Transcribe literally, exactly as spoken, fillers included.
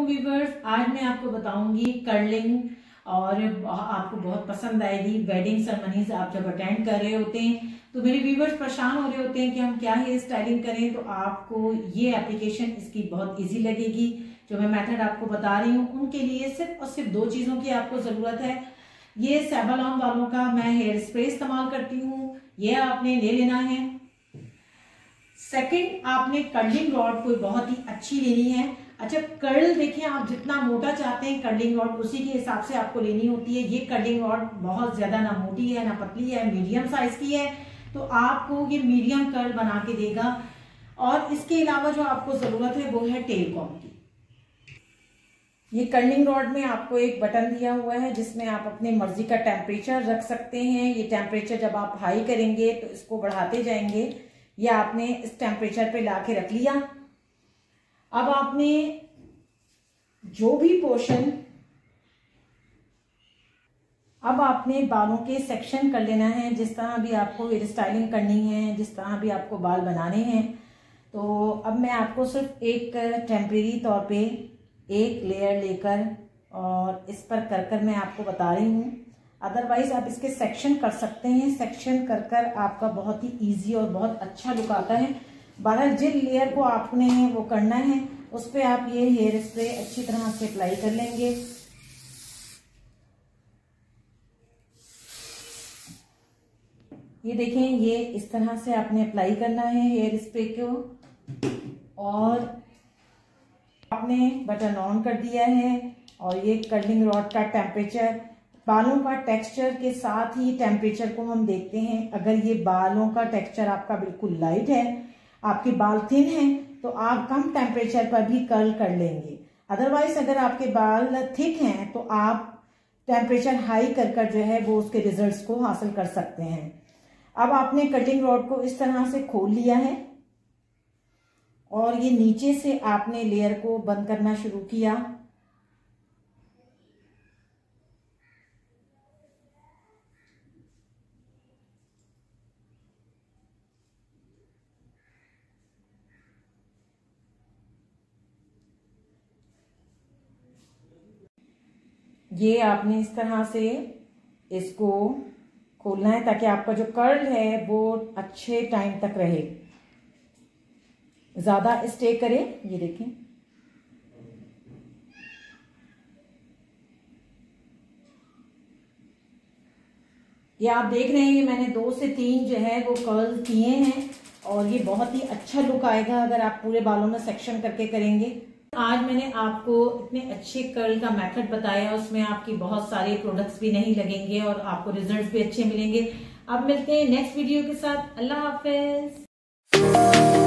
Viewers, आज मैं आपको बताऊंगी कर्लिंग और आपको बहुत पसंद आएगी। वेडिंग सेरेमनीज आप जब अटेंड कर रहे होते हैं तो मेरे व्यूवर्स परेशान हो रहे होते हैं कि हम क्या हेयर स्टाइलिंग करें, तो आपको ये एप्लीकेशन इसकी बहुत इजी लगेगी। जो मैं मेथड आपको बता रही हूँ उनके लिए सिर्फ और सिर्फ दो चीजों की आपको जरूरत है। ये सेवलॉन वालों का मैं हेयर स्प्रे इस्तेमाल करती हूँ, ये आपने ले लेना है। सेकंड, आपने कर्लिंग रॉड कोई बहुत ही अच्छी लेनी है। अच्छा, कर्ल देखिए, आप जितना मोटा चाहते हैं कर्लिंग रॉड उसी के हिसाब से आपको लेनी होती है। ये कर्लिंग रॉड बहुत ज्यादा ना मोटी है ना पतली है, मीडियम साइज की है, तो आपको ये मीडियम कर्ल बना के देगा। और इसके अलावा जो आपको जरूरत है वो है टेल कॉम्ब की। ये कर्लिंग रॉड में आपको एक बटन दिया हुआ है जिसमें आप अपने मर्जी का टेम्परेचर रख सकते हैं। ये टेम्परेचर जब आप हाई करेंगे तो इसको बढ़ाते जाएंगे। ये आपने इस टेम्परेचर पे ला के रख लिया। अब आपने जो भी पोर्शन, अब आपने बालों के सेक्शन कर लेना है। जिस तरह भी आपको हेयर स्टाइलिंग करनी है, जिस तरह भी आपको बाल बनाने हैं, तो अब मैं आपको सिर्फ एक टेम्परेरी तौर पे एक लेयर लेकर और इस पर कर कर मैं आपको बता रही हूँ। अदरवाइज आप इसके सेक्शन कर सकते हैं। सेक्शन कर कर आपका बहुत ही इजी और बहुत अच्छा लुक आता है। बहरहाल जिन लेयर को आपने वो करना है उस पर आप ये हेयर स्प्रे अच्छी तरह से अप्लाई कर लेंगे। ये देखें, ये इस तरह से आपने अप्लाई करना है हेयर स्प्रे को। और आपने बटन ऑन कर दिया है और ये कर्लिंग रॉड का टेम्परेचर, बालों का टेक्सचर के साथ ही टेम्परेचर को हम देखते हैं। अगर ये बालों का टेक्सचर आपका बिल्कुल लाइट है, आपके बाल थिन हैं, तो आप कम टेम्परेचर पर भी कर्ल कर लेंगे। अदरवाइज अगर आपके बाल थिक हैं तो आप टेम्परेचर हाई कर कर जो है वो उसके रिजल्ट्स को हासिल कर सकते हैं। अब आपने कटिंग रॉड को इस तरह से खोल लिया है और ये नीचे से आपने लेयर को बंद करना शुरू किया। ये आपने इस तरह से इसको खोलना है ताकि आपका जो कर्ल है वो अच्छे टाइम तक रहे, ज्यादा स्टे करे। ये देखें, ये आप देख रहे हैं, ये मैंने दो से तीन जो है वो कर्ल किए हैं और ये बहुत ही अच्छा लुक आएगा अगर आप पूरे बालों में सेक्शन करके करेंगे। आज मैंने आपको इतने अच्छे कर्ल का मेथड बताया, उसमें आपकी बहुत सारे प्रोडक्ट्स भी नहीं लगेंगे और आपको रिजल्ट्स भी अच्छे मिलेंगे। अब मिलते हैं नेक्स्ट वीडियो के साथ। अल्लाह हाफिज।